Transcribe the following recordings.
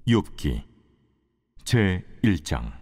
욥기 제1장.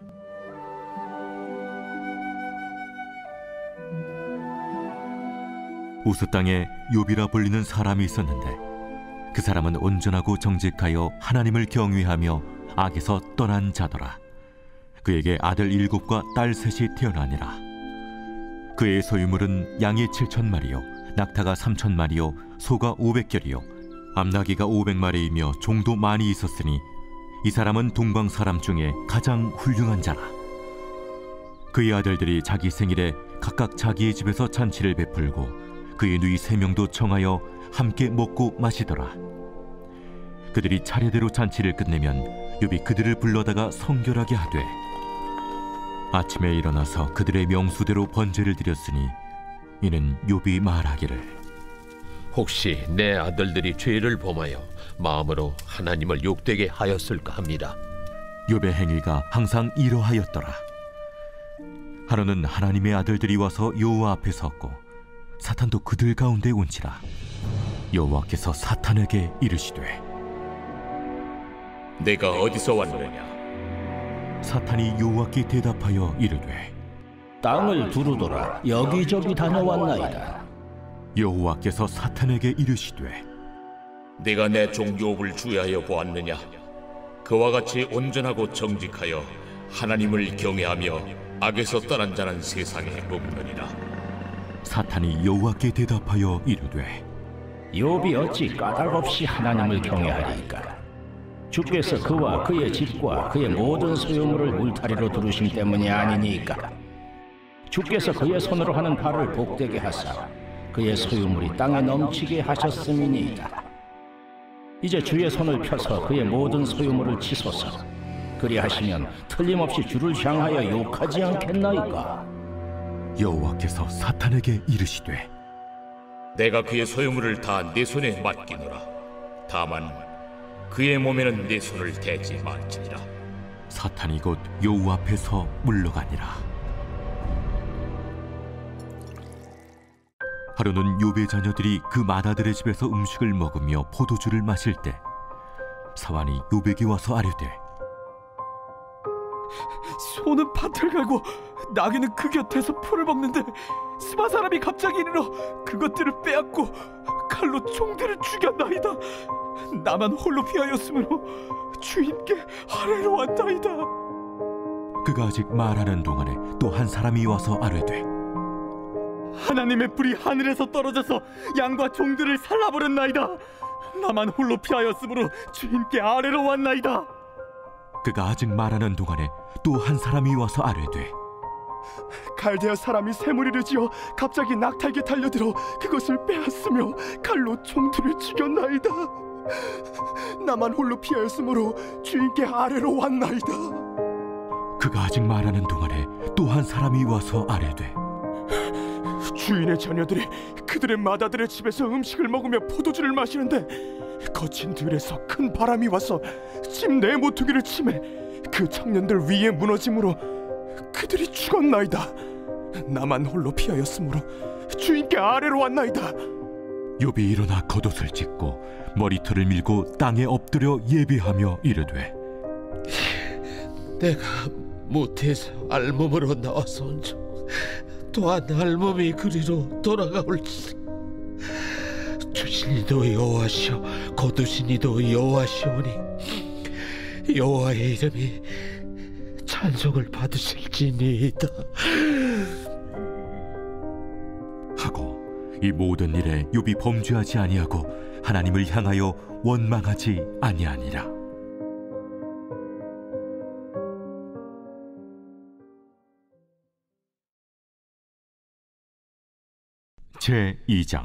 우스 땅에 욥이라 불리는 사람이 있었는데 그 사람은 온전하고 정직하여 하나님을 경외하며 악에서 떠난 자더라. 그에게 아들 7과 딸 3이 태어나니라. 그의 소유물은 양이 7,000마리요 낙타가 3,000마리요 소가 500결이요 암나귀가 500마리이며 종도 많이 있었으니 이 사람은 동방 사람 중에 가장 훌륭한 자라. 그의 아들들이 자기 생일에 각각 자기의 집에서 잔치를 베풀고 그의 누이 3명도 청하여 함께 먹고 마시더라. 그들이 차례대로 잔치를 끝내면 욥이 그들을 불러다가 성결하게 하되 아침에 일어나서 그들의 명수대로 번제를 드렸으니 이는 욥이 말하기를 혹시 내 아들들이 죄를 범하여 마음으로 하나님을 욕되게 하였을까 합니다. 욥의 행위가 항상 이러하였더라. 하루는 하나님의 아들들이 와서 여호와 앞에 섰고 사탄도 그들 가운데 온지라. 여호와께서 사탄에게 이르시되 내가 어디서 왔느냐? 사탄이 여호와께 대답하여 이르되 땅을 두루돌아 여기저기 다녀왔나이다. 여호와께서 사탄에게 이르시되 내가 내 종 욥을 주의하여 보았느냐? 그와 같이 온전하고 정직하여 하나님을 경외하며 악에서 떠난 자는 세상에 없느니라. 사탄이 여호와께 대답하여 이르되 욥이 어찌 까닭없이 하나님을 경외하리이까? 주께서 그와 그의 집과 그의 모든 소유물을 울타리로 두르심 때문이 아니니까. 주께서 그의 손으로 하는 발을 복되게 하사 그의 소유물이 땅에 넘치게 하셨음이니이다. 이제 주의 손을 펴서 그의 모든 소유물을 치소서. 그리하시면 틀림없이 주를 향하여 욕하지 않겠나이까? 여호와께서 사탄에게 이르시되 내가 그의 소유물을 다 내 손에 맡기노라. 다만 그의 몸에는 내 손을 대지 말지니라. 사탄이 곧 여호와 앞에서 물러가니라. 하루는 욥의 자녀들이 그 맏아들의 집에서 음식을 먹으며 포도주를 마실 때 사환이 욥에게 와서 아뢰되 소는 밭을 갈고 나귀는 그 곁에서 풀을 먹는데 스바 사람이 갑자기 이르러 그것들을 빼앗고 칼로 종들을 죽였나이다. 나만 홀로 피하였으므로 주인께 아뢰러 왔나이다. 그가 아직 말하는 동안에 또 한 사람이 와서 아뢰되 하나님의 불이 하늘에서 떨어져서 양과 종들을 살라버렸나이다. 나만 홀로 피하였으므로 주인께 아뢰러 왔나이다. 그가 아직 말하는 동안에 또 한 사람이 와서 아뢰되 갈대아 사람이 쇠무리를 지어 갑자기 낙타에게 달려들어 그것을 빼앗으며 칼로 종들을 죽였나이다. 나만 홀로 피하였으므로 주인께 아뢰러 왔나이다. 그가 아직 말하는 동안에 또 한 사람이 와서 아뢰되 주인의 자녀들이 그들의 맏아들의 집에서 음식을 먹으며 포도주를 마시는데 거친 들에서 큰 바람이 와서 집 내 모퉁이를 치매 그 청년들 위에 무너짐으로 그들이 죽었나이다. 나만 홀로 피하였으므로 주인께 아뢰러 왔나이다. 욥이 일어나 겉옷을 찢고 머리털을 밀고 땅에 엎드려 예배하며 이르되 내가 모태에서 알몸으로 나와서 온즉 또한 알몸이 그리로 돌아가올지. 주신 이도 여호와시오 거두신 이도 여호와시오니 여호와의 이름이 찬송을 받으실지니이다 하고 이 모든 일에 욥이 범죄하지 아니하고 하나님을 향하여 원망하지 아니하니라. 제2장.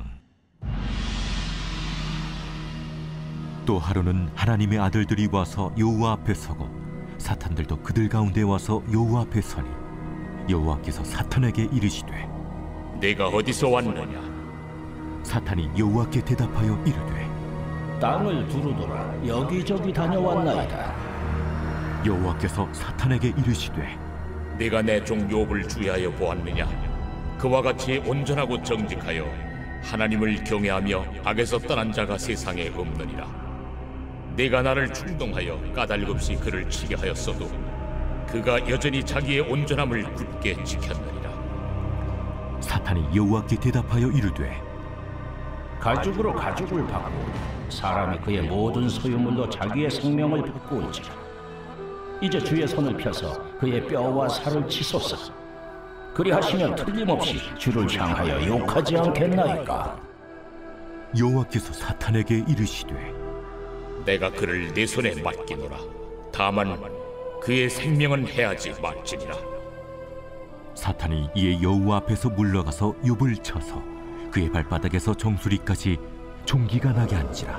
또 하루는 하나님의 아들들이 와서 여호와 앞에 서고 사탄들도 그들 가운데 와서 여호와 앞에 서니 여호와께서 사탄에게 이르시되 내가 어디서 왔느냐? 사탄이 여호와께 대답하여 이르되 땅을 두루돌아 여기저기 다녀왔나이다. 여호와께서 사탄에게 이르시되 내가 내 종 욥을 주의하여 보았느냐? 그와 같이 온전하고 정직하여 하나님을 경외하며 악에서 떠난 자가 세상에 없느니라. 내가 나를 충동하여 까닭없이 그를 치게 하였어도 그가 여전히 자기의 온전함을 굳게 지켰느니라. 사탄이 여호와께 대답하여 이르되 가죽으로 가죽을 바꾸고 사람이 그의 모든 소유물로 자기의 생명을 바꾸온지라. 이제 주의 손을 펴서 그의 뼈와 살을 치소서. 그리하시면 틀림없이 주를 향하여 욕하지 않겠나이까. 여호와께서 사탄에게 이르시되 내가 그를 내 손에 맡기노라. 다만 그의 생명은 해하지 말지니라. 사탄이 이에 여호와 앞에서 물러가서 욥을 쳐서 그의 발바닥에서 정수리까지 종기가 나게 한지라.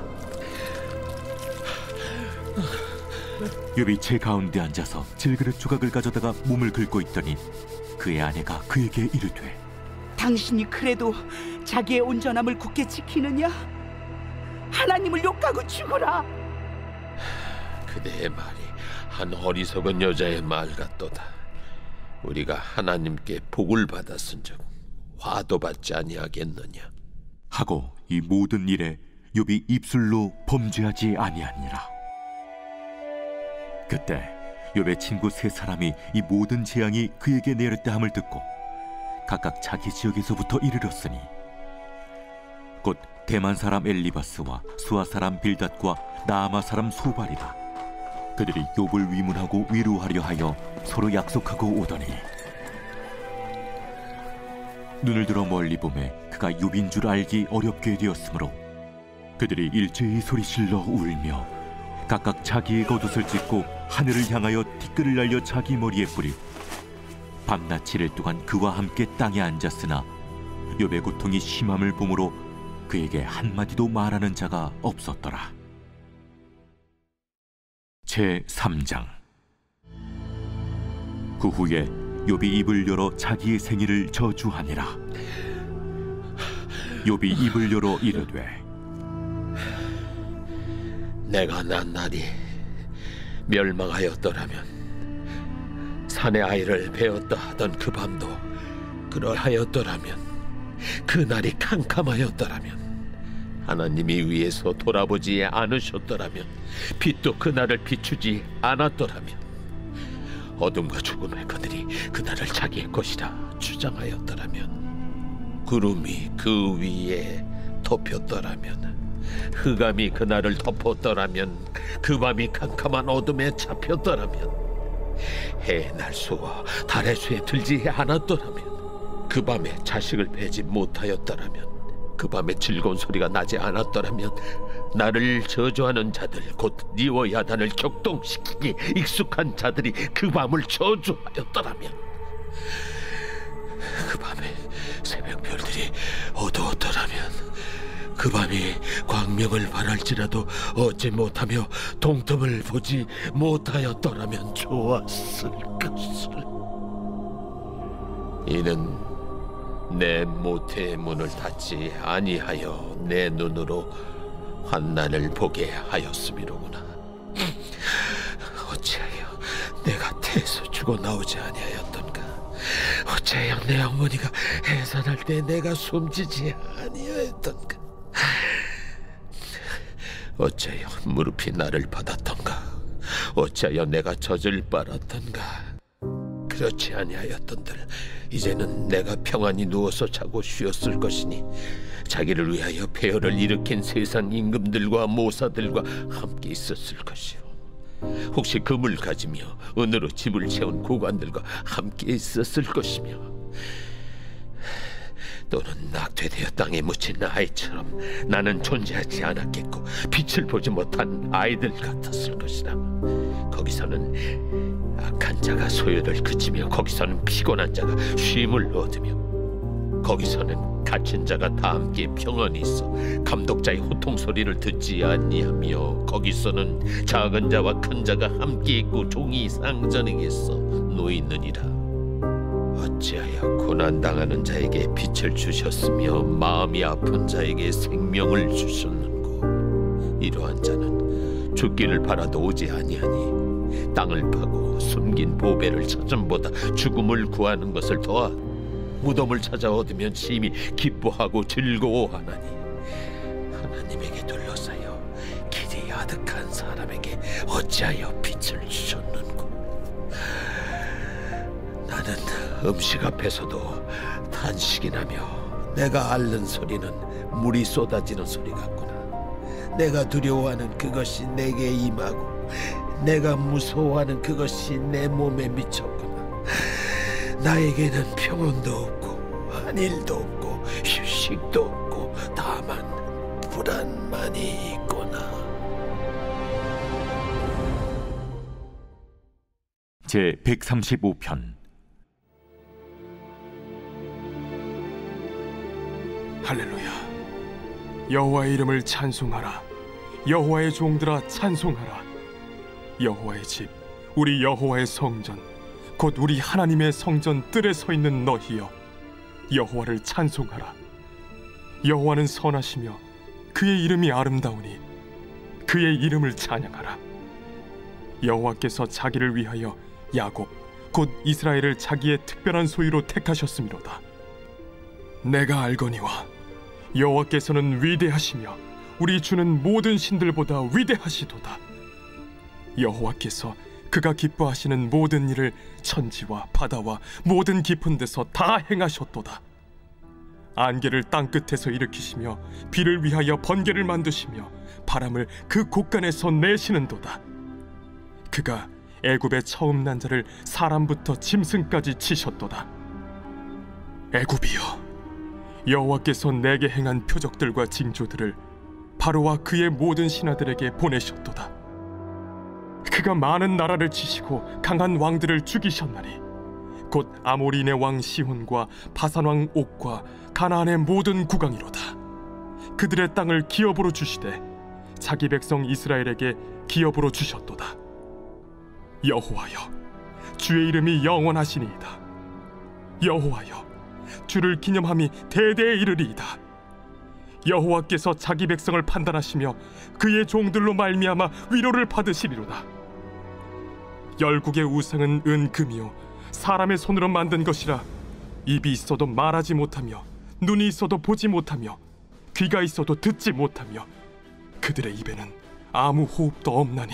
욥이 제 가운데 앉아서 질그릇 조각을 가져다가 몸을 긁고 있더니 그의 아내가 그에게 이르되 당신이 그래도 자기의 온전함을 굳게 지키느냐? 하나님을 욕하고 죽으라. 그대의 말이 한 어리석은 여자의 말 같도다. 우리가 하나님께 복을 받았은즉 화도 받지 아니하겠느냐 하고 이 모든 일에 욥이 입술로 범죄하지 아니하니라. 그때 욥의 친구 세 사람이 이 모든 재앙이 그에게 내렸다 함을 듣고 각각 자기 지역에서부터 이르렀으니 곧 대만 사람 엘리바스와 수아 사람 빌닷과 나아마 사람 소발이라. 그들이 욥을 위문하고 위로하려 하여 서로 약속하고 오더니 눈을 들어 멀리 보매 그가 욥인 줄 알기 어렵게 되었으므로 그들이 일제히 소리질러 울며 각각 자기의 겉옷을 찢고 하늘을 향하여 티끌을 날려 자기 머리에 뿌리고 밤낮 7일 동안 그와 함께 땅에 앉았으나 욥의 고통이 심함을 보므로 그에게 한마디도 말하는 자가 없었더라. 제3장. 그 후에 욥이 입을 열어 자기의 생일을 저주하니라. 욥이 입을 열어 이르되 내가 난 날이 멸망하였더라면 산의 아이를 베었다 하던 그 밤도 그러하였더라면 그 날이 캄캄하였더라면 하나님이 위에서 돌아보지 않으셨더라면 빛도 그 날을 비추지 않았더라면 어둠과 죽음의 그들이 그 날을 자기의 것이라 주장하였더라면 구름이 그 위에 덮였더라면 흑암이 그 날을 덮었더라면 그 밤이 캄캄한 어둠에 잡혔더라면 해의 날수와 달의 수에 들지 않았더라면 그 밤에 자식을 베지 못하였더라면 그 밤에 즐거운 소리가 나지 않았더라면 나를 저주하는 자들 곧 니워 야단을 격동시키기 익숙한 자들이 그 밤을 저주하였더라면 그 밤에 새벽별들이 어두웠더라면 그 밤이 광명을 발할지라도 얻지 못하며 동틈을 보지 못하였더라면 좋았을 것을. 이는 내 모태의 문을 닫지 아니하여 내 눈으로 환난을 보게 하였음이로구나. 어찌하여 내가 태에서 죽어 나오지 아니하였던가? 어찌하여 내 어머니가 해산할 때 내가 숨지지 아니하였던가? 어찌하여 무릎이 나를 받았던가? 어찌하여 내가 젖을 빨았던가? 그렇지 아니하였던들 이제는 내가 평안히 누워서 자고 쉬었을 것이니 자기를 위하여 폐허를 일으킨 세상 임금들과 모사들과 함께 있었을 것이요 혹시 금을 가지며 은으로 집을 채운 고관들과 함께 있었을 것이며 또는 낙태되어 땅에 묻힌 아이처럼 나는 존재하지 않았겠고 빛을 보지 못한 아이들 같았을 것이다. 거기서는 악한 자가 소요를 그치며 거기서는 피곤한 자가 쉼을 얻으며 거기서는 갇힌 자가 다 함께 평안히 있어 감독자의 호통 소리를 듣지 아니하며 거기서는 작은 자와 큰 자가 함께 있고 종이 상전에게서 놓이느니라. 어찌하여 고난당하는 자에게 빛을 주셨으며 마음이 아픈 자에게 생명을 주셨는고? 이러한 자는 죽기를 바라도 오지 아니하니 땅을 파고 숨긴 보배를 찾음보다 죽음을 구하는 것을 더하 무덤을 찾아 얻으면 심히 기뻐하고 즐거워하나니 하나님에게 둘러싸여 길이 가득한 사람에게 어찌하여 빛을 주셨는고? 나는 음식 앞에서도 탄식이 나며 내가 앓는 소리는 물이 쏟아지는 소리 같구나. 내가 두려워하는 그것이 내게 임하고 내가 무서워하는 그것이 내 몸에 미쳤구나. 나에게는 평온도 없고 안일도 없고 휴식도 없고 다만 불안만이 있구나. 제 135편. 할렐루야. 여호와의 이름을 찬송하라. 여호와의 종들아 찬송하라. 여호와의 집, 우리 여호와의 성전, 곧 우리 하나님의 성전 뜰에 서 있는 너희여, 여호와를 찬송하라. 여호와는 선하시며 그의 이름이 아름다우니 그의 이름을 찬양하라. 여호와께서 자기를 위하여 야곱, 곧 이스라엘을 자기의 특별한 소유로 택하셨음이로다. 내가 알거니와 여호와께서는 위대하시며 우리 주는 모든 신들보다 위대하시도다. 여호와께서 그가 기뻐하시는 모든 일을 천지와 바다와 모든 깊은 데서 다 행하셨도다. 안개를 땅끝에서 일으키시며 비를 위하여 번개를 만드시며 바람을 그 곳간에서 내시는도다. 그가 애굽의 처음 난 자를 사람부터 짐승까지 치셨도다. 애굽이여, 여호와께서 내게 행한 표적들과 징조들을 바로와 그의 모든 신하들에게 보내셨도다. 그가 많은 나라를 치시고 강한 왕들을 죽이셨나니 곧 아모리인의 왕 시혼과 바산 왕 옥과 가나안의 모든 국왕이로다. 그들의 땅을 기업으로 주시되 자기 백성 이스라엘에게 기업으로 주셨도다. 여호와여, 주의 이름이 영원하시니이다. 여호와여, 주를 기념함이 대대에 이르리이다. 여호와께서 자기 백성을 판단하시며 그의 종들로 말미암아 위로를 받으시리로다. 열국의 우상은 은금이요 사람의 손으로 만든 것이라 입이 있어도 말하지 못하며 눈이 있어도 보지 못하며 귀가 있어도 듣지 못하며 그들의 입에는 아무 호흡도 없나니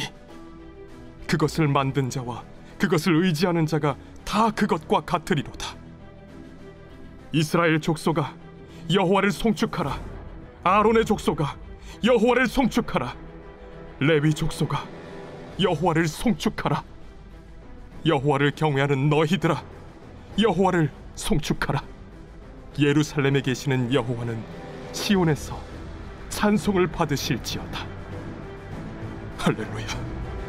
그것을 만든 자와 그것을 의지하는 자가 다 그것과 같으리로다. 이스라엘 족속아, 여호와를 송축하라. 아론의 족속아, 여호와를 송축하라. 레위 족속아, 여호와를 송축하라. 여호와를 경외하는 너희들아, 여호와를 송축하라. 예루살렘에 계시는 여호와는 시온에서 찬송을 받으실지어다. 할렐루야.